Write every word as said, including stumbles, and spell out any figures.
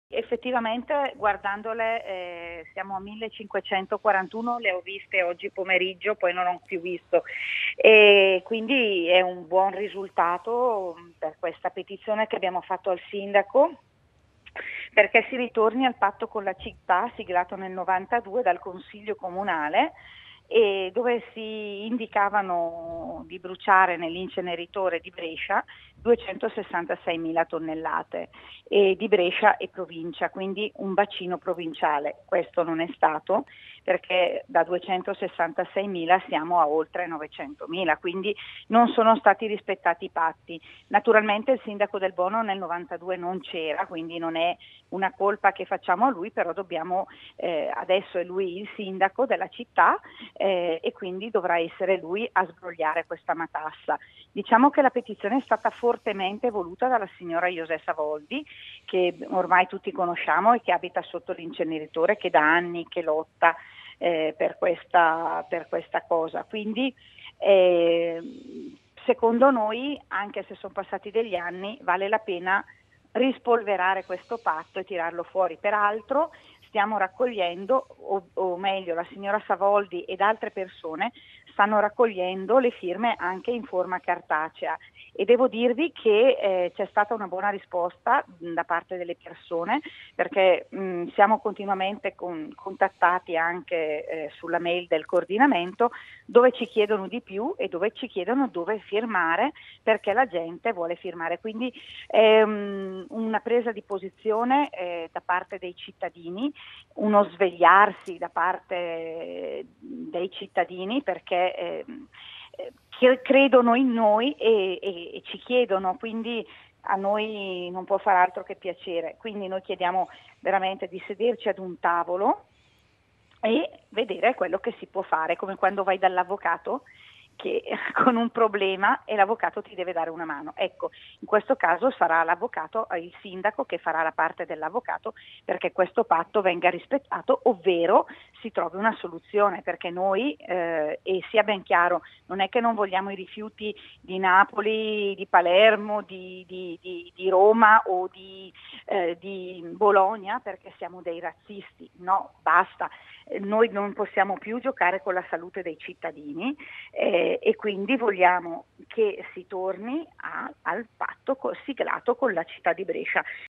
Effettivamente guardandole, ehm, siamo a millecinquecentoquarantuno, le ho viste oggi pomeriggio, poi non ho più visto. E quindi è un buon risultato, mhmm, per questa petizione che abbiamo fatto al sindaco, perché si ritorni al patto con la città siglato nel novantadue dal consiglio comunale, e dove si indicavano di bruciare nell'inceneritore di Brescia duecentosessantaseimila tonnellate, e di Brescia e provincia, quindi un bacino provinciale. Questo non è stato, perché da duecentosessantaseimila siamo a oltre novecentomila, quindi non sono stati rispettati i patti. Naturalmente il sindaco Del Bono nel novantadue non c'era, quindi non è una colpa che facciamo a lui, però dobbiamo, eh, adesso è lui il sindaco della città, eh, e quindi dovrà essere lui a sbrogliare questa matassa. Diciamo che la petizione è stata fortemente voluta dalla signora José Savoldi, che ormai tutti conosciamo e che abita sotto l'inceneritore, che da anni che lotta eh, per, questa, per questa cosa. Quindi eh, secondo noi, anche se sono passati degli anni, vale la pena rispolverare questo patto e tirarlo fuori. Peraltro stiamo raccogliendo, o, o meglio la signora Savoldi ed altre persone stanno raccogliendo le firme anche in forma cartacea, e devo dirvi che eh, c'è stata una buona risposta mh, da parte delle persone, perché mh, siamo continuamente con, contattati anche eh, sulla mail del coordinamento, dove ci chiedono di più e dove ci chiedono dove firmare, perché la gente vuole firmare. Quindi è um, una presa di posizione eh, da parte dei cittadini, uno svegliarsi da parte dei cittadini, perché eh, eh, credono in noi e, e, e ci chiedono, quindi a noi non può far altro che piacere. Quindi noi chiediamo veramente di sederci ad un tavolo e vedere quello che si può fare, come quando vai dall'avvocato che con un problema e l'avvocato ti deve dare una mano. Ecco, in questo caso sarà l'avvocato, il sindaco che farà la parte dell'avvocato perché questo patto venga rispettato, ovvero si trovi una soluzione, perché noi, eh, e sia ben chiaro, non è che non vogliamo i rifiuti di Napoli, di Palermo, di, di, di, di Roma o di, eh, di Bologna, perché siamo dei razzisti. No, basta. Noi non possiamo più giocare con la salute dei cittadini, eh, e quindi vogliamo che si torni a, al patto siglato con la città di Brescia.